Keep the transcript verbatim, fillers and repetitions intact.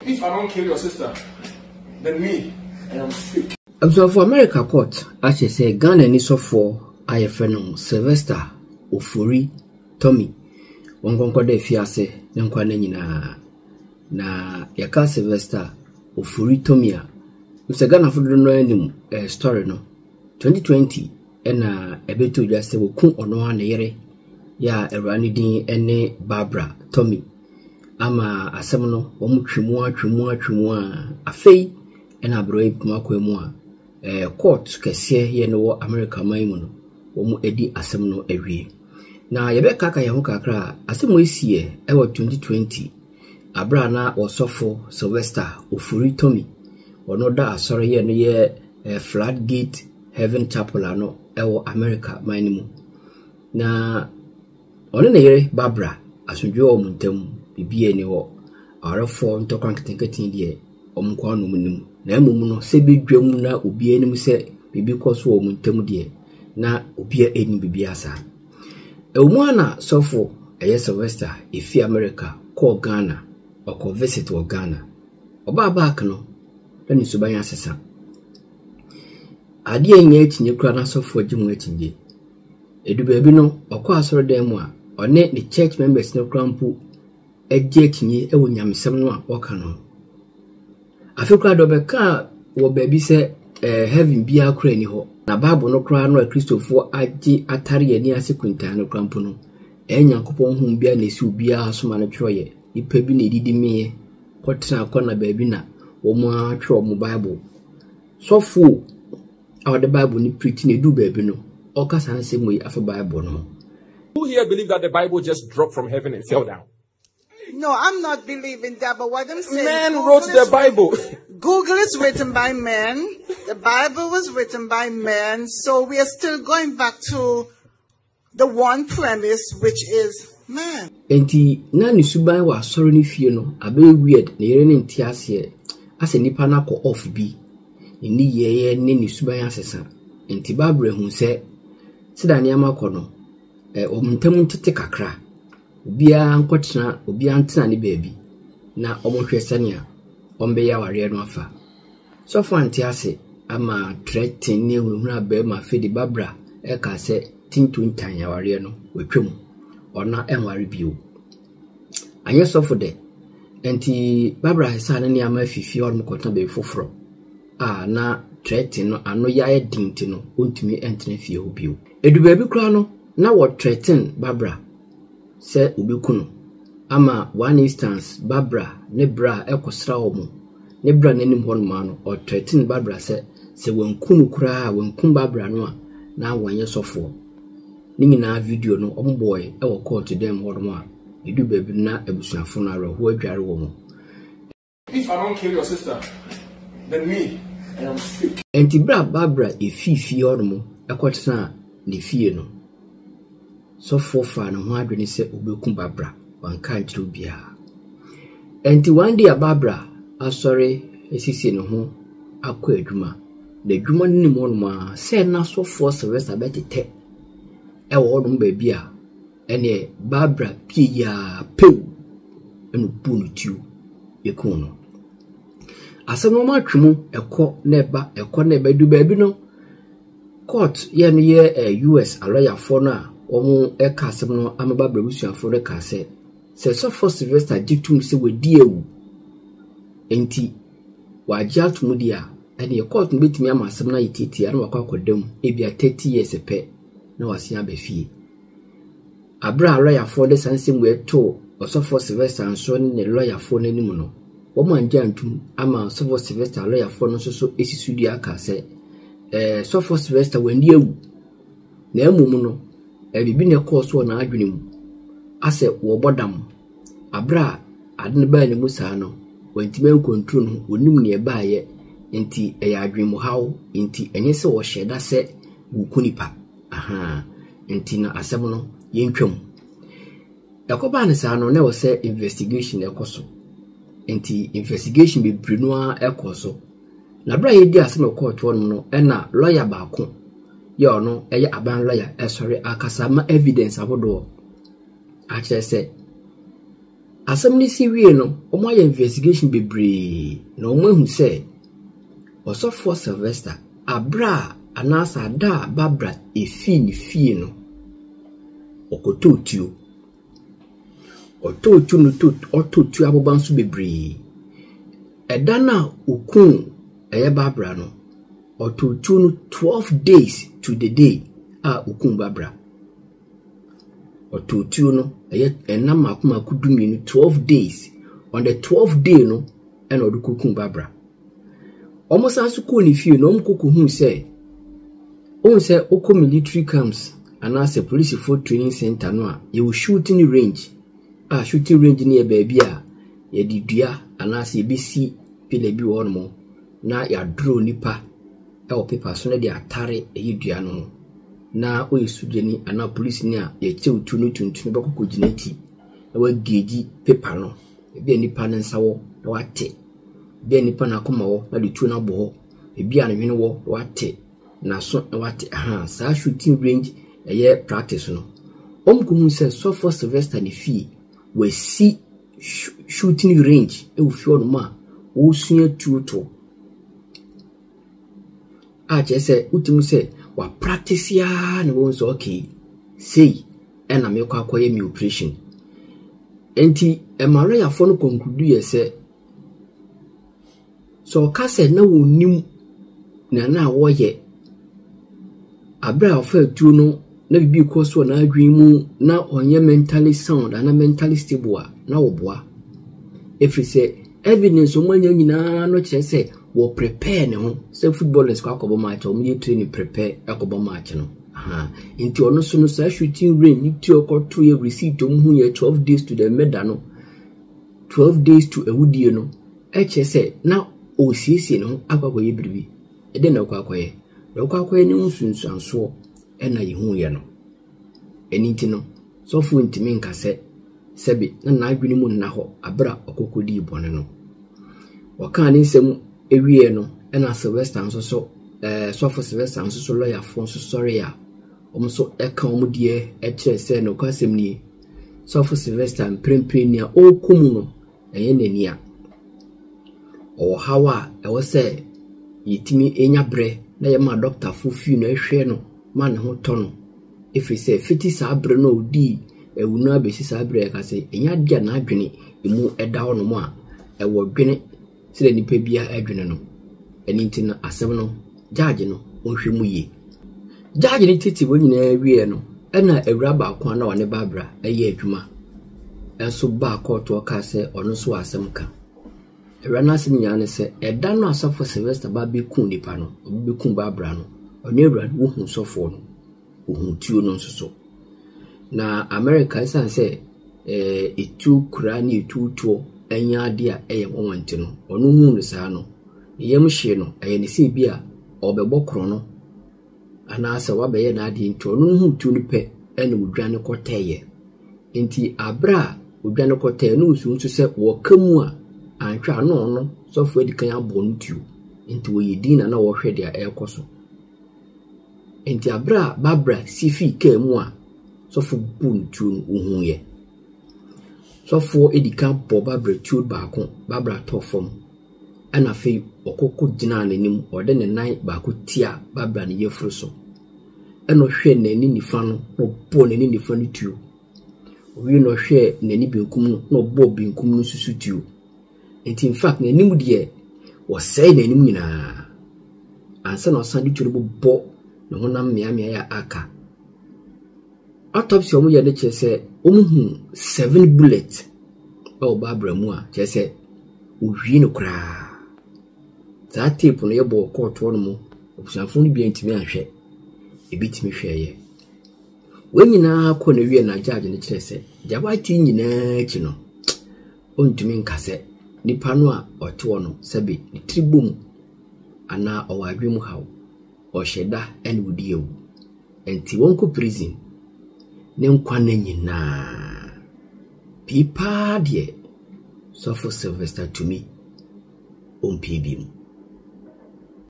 If I don't kill your sister, then me, I am sick. Observe for America court, as you say, Ghana ni so for I F N Sylvester Ofori Tommy. One conquer the fiase, then kwa nyina na yaka Sylvester Ofori Tommy. Mister Ghana for no any story no. twenty twenty ena ebetu just wo kun ono ana yere ya erani din ene Barbara Tommy. Ama asem no wo mutwemu atwemu atwemu a afei ena broi makwemu a eh court kese ye no America maimu no wo mu edi asem no awie na yebe kaka ye ho kakra asem esie e wo twenty twenty abra na osofo Sylvester Ofori Tommy ono da asore ye no ye eh, Floodgate Heaven Chapel ano e wo America maimu na ono ne yere Barbara asodwe o muntam bibie ne wo arefo ntokwan ketenketin de omkwa no munim na emum no se bedwam na obi anim se bibi koso o muntam de na obi eni bibi asa ewmu ana sofo eye Sylvester efi America ko Ghana oko visit wo Ghana oba back no na ni subanya sesa ade enye etinye kura na sofo gimu etinje edu baabi no oko asoro dan mu a one the church members no krampu eje etinye ewo nyamsem no a woka no afekura do be ka wo baabi se eh, heaven bia kura ni ho na bible no kura no a Christopher agi atare yani ase kuntan no krampu no enyankopon hu bia na esi bia asoma no twoye ipa bi na edidi me kotra akona baabi na wo mu atwo mo bible so fu our the bible ni preach na edu baabi no okasa na se mo afa bible no. Who here believe that the Bible just dropped from heaven and fell down? No, I'm not believing that, but what I'm saying... Man wrote the Bible. Google is written by men. The Bible was written by men. So we are still going back to the one premise, which is man. Enti, na ni suban wa sorry ni fie no, abe weird, na yere ni ntiase, ase nipa na ko off bi. Ni yeye ni ni suban asesa. Enti Bible hu se, sida ni amako no, eh omuntam tete kakra obia nkotena obia ntena ne baabi na omonhwe sania ombe ya ware no afa so for antiase ama threaten ne wehuna ba ma fedi Barbara e ka se tintu ntan ya ware no wetwem ona enware bio anye so for de enti Barbara sa ne ama fifi on mkota be foforo a na threaten no ano ya edinti no ontumi entene fie ho bio edu baabi kra no na what threaten Barbara se ubikuno ama one instance Barbara ne bra ekosra omo ne bra nanim hon ma no or threaten Barbara se se wankunu kura wankum Barbara no a na wanye sofo ni nyina video no omo boy e wo court dem hon mo a edu baabi na ebusuafo na raho adware wo mo. If I don't kill your sister, then me, I am sick. Enti bra Barbara efifi hon mo ekotena ne fie no so for fa no ho adwene se obekum Barbara wanka ntiro bia enti one day Barbara asori esisi no ho akọ adwuma na adwuma no nim no ma se na so for Sylvester betete e wo no ba bia ene Barbara pia pew eno bunu tiu ekun no asemo ma twemu ekọ na eba ekọ na eba du ba bi no court ye no ye U S a lawyer for na omo e ka asem no ama Barbara busuafo re ka se se so for Sylvester ditum se wadi ewu enti waji atumu dia ene ye court no betimi ama asem na yititi ana wakwa kodam e bia thirty years pe na wase abafie abra lawyer for the sansem we to so for Sylvester anso ne lawyer for nanim no wo man jantum ama so for Sylvester lawyer for no so so esisudi aka se eh so for Sylvester wandi ewu na emum no e bibi ne course wo na adwene mu ase wo bodam abra adne ba ne musa no wantime control no onim ne ba ye enti e ya adwene mu hawo enti enye se wo hyeda se wukunipa aha enti na asem no yentwam yakoba ne sa no ne wo se investigation ekoso enti investigation be brinoa ekoso na bra ye di asem court wo no e na lawyer ba ko yo no eye aban lawyer e sorry akasa ma evidence abodo a che se asɛm ne si wie no ɔmo ayɛ investigation bebree na ɔmo ahu sɛ ɔsɔfoɔ Sylvester abra anasa da Barbara efi ne fie no okototuo ototu no to ototu aboba nso bebree ɛda na okun ɛyɛ Barbara no ototu no twelve days to the day a okun Barbara ototu no ɛyɛ ɛnam akoma kudumi no twelve days on the twelfth day no ɛna odukun Barbara almost as to ko ni fie no omkoko hu sɛ on say oko military camps and as a police for training center no a you shooting range ah shooting range near baby a ye di dua and as e besi pele bi won mo na ya draw nipa e o paper so na di atare e dua no na o yesudeni ana police ni a ye chew tu no tuntun be kokko ginati na wa geji paper no e bi nipa ne nsawo na wate bi nipa na koma wo na di tu na bo e bi an hwene wo wate na so wate aha sa shooting range eye practice no omkuhu se so for Sylvester ne fie we see sh shooting range e wo fie onuma wo sua tuto a je se utimu se wa practice ya na wo so okay sei ena me kwa akoye mi operation enti emare ya fo no conclude ye se so ka se na wo nim na na wo ye abra ofa tu no na bibi ko so na adwen mu na onye mentally sound and mentally stable na oboa every say evidence o manya nyina no kire say wo prepare ne ho say footballers kwa akobo match o me training prepare akobo match no aha nti ono so no sa shooting range ni ti okoto ye receipt o mu ye twelve days to the medal no twelve days to ewudie no e kire say na o siesie no akwa ye biribi e de na kwa kwaye dokwa kwaye ni nsunsuanso ena yehu ye no eninti no so fu ntimi nkase sebe na na adwene mu na ho abra okokodi ibone no waka ni nsem ewie no ena Sylvester nso so eh so for Sylvester nso so lawyer fo nso sorry ya omso eka omudie e kire se no kwasem ni so for Sylvester mprempren a okum no eye nani a o hawa e wo se yitimi enya bre na ye ma doctor fofi no ehwe no man ho tono if we say fifty sabre no di ewunu abesi sabre ka say enya dia na adwene emu eda ho no mo a e wo dwene sire nipa bia adwene no eni nti na asem no judge no onhwe mu ye judge ni titi bo nyina wie no ena ewura ba akwa na wone Barbara eye adwuma enso ba court o ka say ono so asem ka ewura na asem nya ne say eda no asafo Sylvester ba be kun nipa no be kun Barbara no ono ewura wo hu sofo no wo tuo no nso na America san say eh etu kura ni etu tuo enya ade a eye wonwante no ono hu no saa no yem hye no eye ne se bia obebɔ kro no ana asa wabɛyɛ na ade nti ono hu tuo no pɛ ene odwane kɔtɛye enti abra odwane kɔtɛye no usu nso se wo kamu a antwa no no sofo edi kan abɔ no tuo enti wo yedi na na wo hwɛ de a ɛkɔso enti abra Barbara sifi kemu a sofo bun tuo ohun ye sofo edika bo Barbara tuo baako Barbara tofom ana fe okoko gina nanim ode ne nan baako tia Barbara ne yefuru so eno hwe nani nifa no no bo nani nifa no tuo owi no hwe nani benkum no no bo benkum no susu tuo enti in fact nani mu de wo sei nani mu nyina ansa no san de tuo bo no honam mia mia ya aka autopsy omu ye de chese omu seven bullets o Barbara mu a chese ohwi no kra za tape no ye bo court no mu obusanfo no bi antimi ahwe ebitimi hweye wenyina akọ na wie na judge ne chese jabati nyina chi no ontimi nkase nipa no a otewo no sebe ni tribum ana owadwe mu hawo osheda ene wudi ewu enti wonko prison ne nkwa na nyina pipa de so for Sylvester to me on P B M